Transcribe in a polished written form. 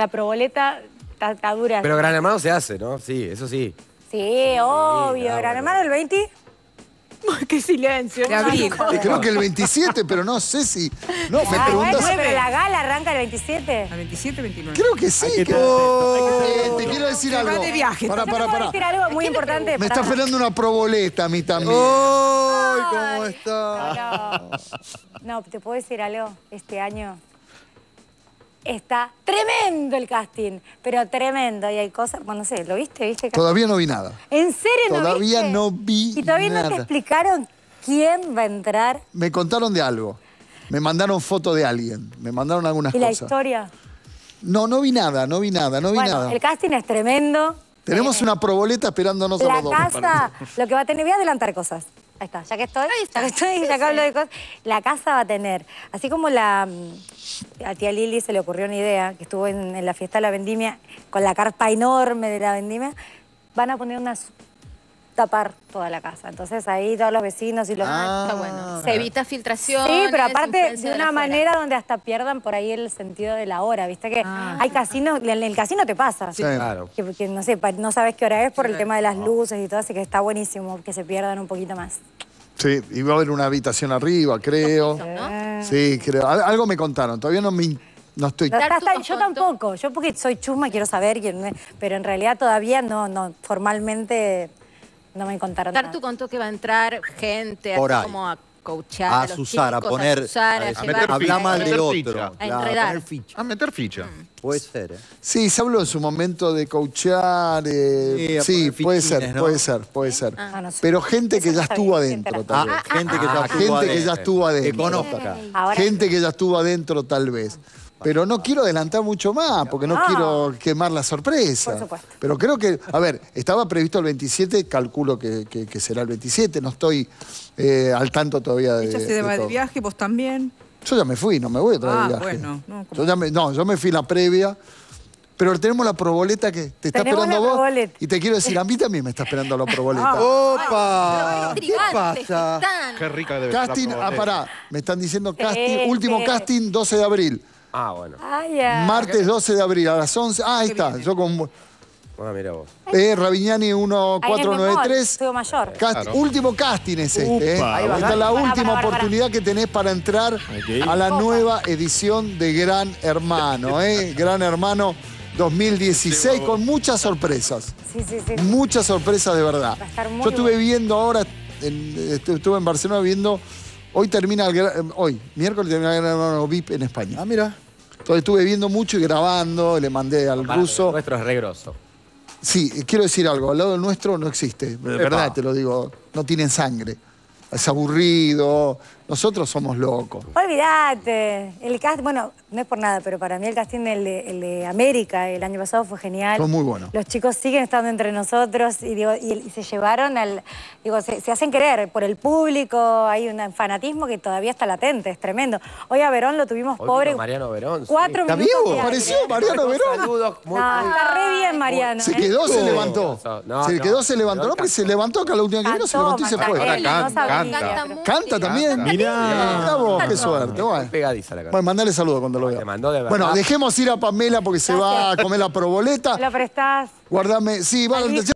La proboleta está dura. Pero Gran Hermano se hace, ¿no? Sí, eso sí. Sí, obvio. claro, Gran Hermano el 20. ¡Qué silencio! De abril. Creo que el 27, pero no sé si... No, me Bueno, preguntas... pero la gala arranca el 27. A 27, 29. Creo que sí. Hay que Te quiero decir Se va algo. de viaje. Pará. Yo te puedo decir algo muy importante. Me está esperando una proboleta a mí también. ¡Ay, cómo está! No, te puedo decir algo. Este año está tremendo el casting, pero tremendo. Y hay cosas, bueno, no sé, ¿lo viste? ¿Viste? Todavía no vi nada. ¿En serio no Todavía viste? no vi ¿Y todavía nada. no te explicaron quién va a entrar? Me contaron de algo. Me mandaron foto de alguien. Me mandaron algunas ¿Y la cosas. historia? No vi nada. Bueno, el casting es tremendo. Tenemos una proboleta esperándonos a La los dos. me casa, parece. lo que va a tener, voy a adelantar cosas. Ahí está, ya que estoy, ya que hablo de cosas. La casa va a tener, así como a tía Lili se le ocurrió una idea, que estuvo en la fiesta de la vendimia, con la carpa enorme de la vendimia, van a poner tapar toda la casa. Entonces ahí todos los vecinos y los... Está bueno. Se evita filtración. Sí, pero aparte de una manera donde hasta pierdan por ahí el sentido de la hora. Viste que hay casinos, en el casino te pasa. Sí. Claro. Que no sé, no sabes qué hora es por el tema de las luces y todo, así que está buenísimo que se pierdan un poquito más. Sí, y va a haber una habitación arriba, creo. Sí, creo. Algo me contaron. Todavía no estoy... Yo tampoco, yo porque soy chusma quiero saber quién es, pero en realidad todavía no, formalmente no me contaron nada. Tartu contó que va a entrar gente Por así ahí. como a coachar A los asusar, a chicos, poner... a llevar Habla mal del meter otro. ficha. A enredar. poner ficha. A meter ficha. Puede ser, ¿eh? Sí, se habló en su momento de coachear. Sí, a Sí, poner puede fichines, ser, ¿no? puede ser. no sé. Pero gente que Eso ya no estuvo sabía, adentro gente tal vez. Gente que ya estuvo Gente que adentro. ya estuvo adentro. Que conozca. Ahora, Gente que ya estuvo adentro tal vez. Pero no quiero adelantar mucho más, porque no quiero quemar la sorpresa. Por supuesto. Pero creo que, a ver, estaba previsto el 27, calculo que será el 27, no estoy al tanto todavía de Ella se va de todo. viaje, vos también. Yo ya me fui, no me voy otra vez de viaje. Bueno. Yo me fui la previa, pero tenemos la proboleta que te está Tenemos esperando la vos. proboleta. Y te quiero decir, a mí también me está esperando la proboleta. ¡Opa! ¿Qué pasa? Qué rica debe ser Casting, la proboleta. pará, me están diciendo casting, último casting 12 de abril. Ah, bueno. ay, ya. Martes 12 de abril a las 11. Ah, ahí está, yo con... Ah, mira vos. Ravignani Ahí en el mall, 1493. Estudio Mayor. Último casting es este. Upa. Ahí está la última Pará. oportunidad que tenés para entrar a la nueva edición de Gran Hermano. Gran Hermano 2016 con muchas sorpresas. Sí. Muchas sorpresas de verdad. Va a estar muy Yo estuve bueno. viendo ahora, estuve en Barcelona viendo, hoy, miércoles termina el Gran Hermano VIP en España. Ah, mira. Entonces estuve viendo mucho y grabando, le mandé al ruso. Nuestro es re grosso. Sí, quiero decir algo, al lado del nuestro no existe, de verdad te lo digo, no tienen sangre, es aburrido, nosotros somos locos. Olvídate. El casting, bueno, no es por nada, pero para mí el casting el de América el año pasado fue genial. Fue muy bueno. Los chicos siguen estando entre nosotros y se llevaron se hacen querer por el público, hay un fanatismo que todavía está latente, es tremendo. Hoy a Verón lo tuvimos Hoy pobre. vino Mariano Verón. 4 ¿Está minutos. vivo? de aire. Pareció Mariano Verón. Saludos. Muy No, está re bien Mariano. Se quedó, se No. levantó. No, Se no. quedó, se levantó. No, porque se levantó acá la última que vino, se levantó y se fue. Ahora no canta, sabía. canta. ¿Canta también? Mirá vos, qué suerte. Bueno, pegadiza la cara. bueno, mandale saludo cuando lo vea. Te mandó de verdad. Bueno, dejemos ir a Pamela porque se va a comer la proboleta. ¿Me lo prestás? Guardame, sí, Ahí ya